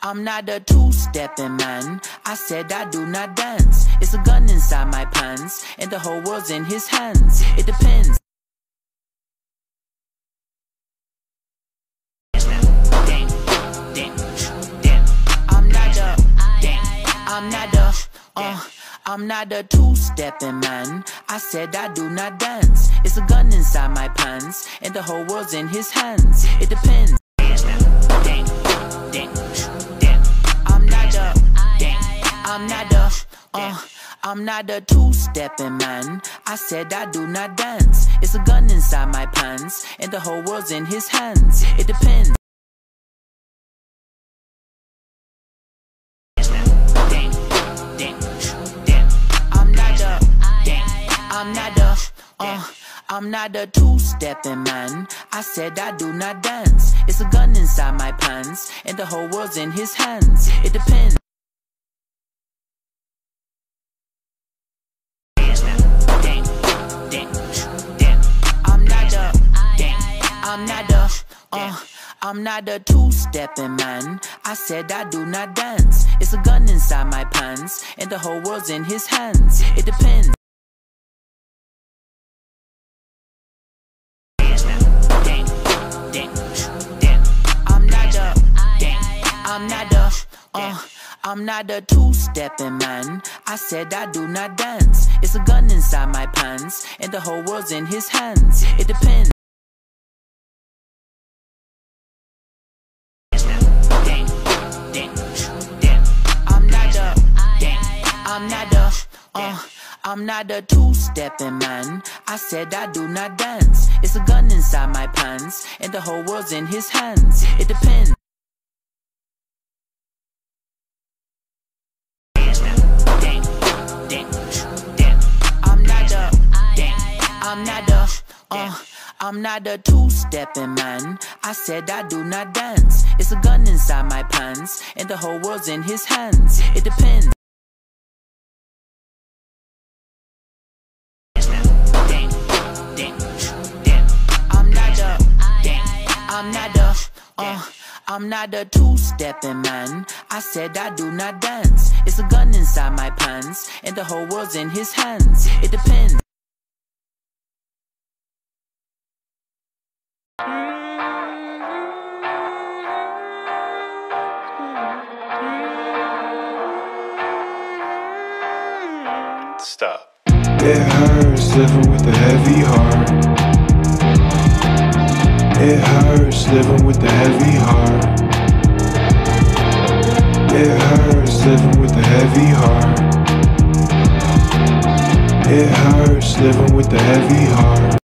I'm not a two-stepping man. I said I do not dance. It's a gun inside my pants, and the whole world's in his hands. It depends. I'm not a two-stepping man. I said I do not dance. It's a gun inside my pants, and the whole world's in his hands. It depends. I'm not a two-stepping man. I said I do not dance. It's a gun inside my pants, and the whole world's in his hands. It depends. I'm not a two-stepping man. I said I do not dance. It's a gun inside my pants, and the whole world's in his hands. It depends. I'm not a two-stepping man. I said I do not dance. It's a gun inside my pants, and the whole world's in his hands. It depends. I'm not a two-stepping man. I said I do not dance. It's a gun inside my pants, and the whole world's in his hands. It depends. I'm not a two-stepping man. I said I do not dance. It's a gun inside my pants, and the whole world's in his hands. It depends. I'm not a two-stepping man. I said I do not dance. It's a gun inside my pants, and the whole world's in his hands. It depends. I'm not a two-stepping man. I said I do not dance. It's a gun inside my pants, and the whole world's in his hands. It depends. Stop. It hurts living with a heavy heart. It hurts living with a heavy heart. It hurts living with a heavy heart. It hurts living with a heavy heart.